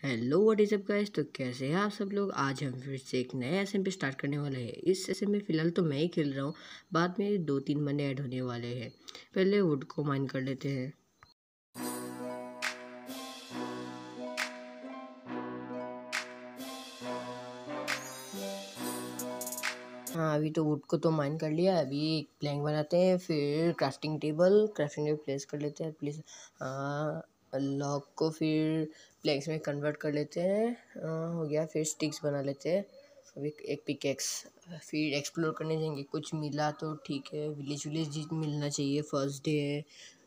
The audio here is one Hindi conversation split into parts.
Hello what is up guys. तो कैसे हैं आप सब लोग। आज हम फिर से एक नया एसएमपी स्टार्ट करने वाले हैं। इस सेशन में फ़िलहाल तो मैं ही खेल रहा हूँ, बाद में 2-3 बंदे ऐड होने वाले हैं। पहले वुड को माइन कर लेते हैं। हाँ, अभी तो वुड को तो माइन कर लिया। अभी एक प्लैंक बनाते हैं, फिर क्राफ्टिंग टेबल प्लेस कर लेते हैं प्लीज़। लॉक को फिर प्लैंक्स में कन्वर्ट कर लेते हैं। हो गया। फिर स्टिक्स बना लेते हैं। अभी एक पिकेक्स। फिर एक्सप्लोर करने जाएंगे, कुछ मिला तो ठीक है। विलेज मिलना चाहिए, फर्स्ट डे है।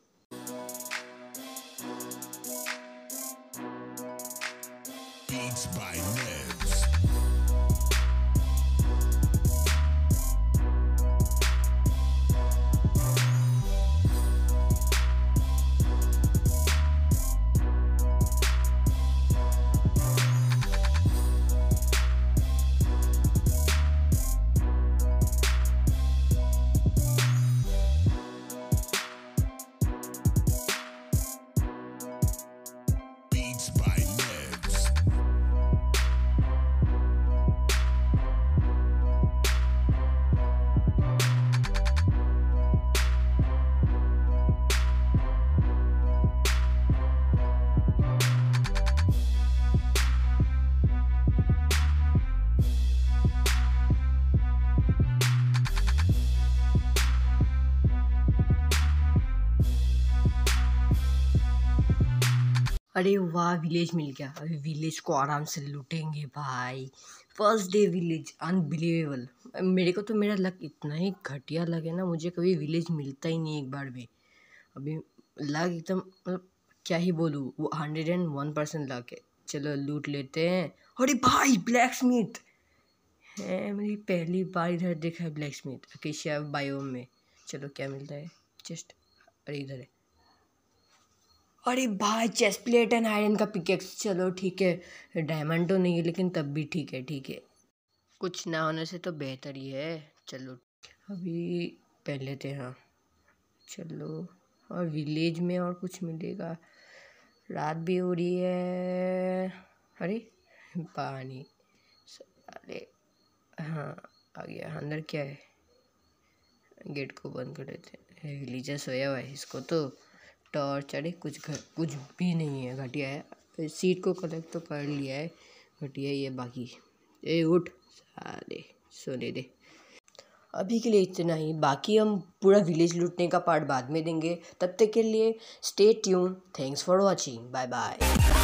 अरे वाह, विलेज मिल गया। अभी विलेज को आराम से लूटेंगे भाई। First day village, unbelievable. मेरे को तो मेरा लक इतना ही घटिया लगे ना, मुझे कभी विलेज मिलता ही नहीं एक बार भी। अभी लक एकदम मतलब क्या ही बोलूँ, वो 101% लक है। चलो लूट लेते हैं। अरे भाई, ब्लैक स्मिथ है। मेरी पहली बार इधर देखा है ब्लैक स्मिथ, अकेशिया बायोम में। चलो क्या मिलता है जस्ट। अरे इधर है। अरे भाई, चेस्ट प्लेट एंड आयरन का पिकेक्स। चलो ठीक है, डायमंड तो नहीं है लेकिन तब भी ठीक है। ठीक है, कुछ ना होने से तो बेहतर ही है। चलो अभी पहन लेते हैं। हाँ चलो, और विलेज में और कुछ मिलेगा। रात भी हो रही है। अरे पानी। अरे हाँ, आ गया। अंदर क्या है? गेट को बंद कर देते हैं। विलेजर सोया हुआ है, इसको तो टॉर्च। अरे कुछ भी नहीं है, घटिया है। सीट को कलेक्ट तो कर लिया है, घटिया ही है बाकी। ए उठ साले, सोने दे। अभी के लिए इतना ही, बाकी हम पूरा विलेज लूटने का पार्ट बाद में देंगे। तब तक के लिए stay tune. Thanks for watching, bye bye.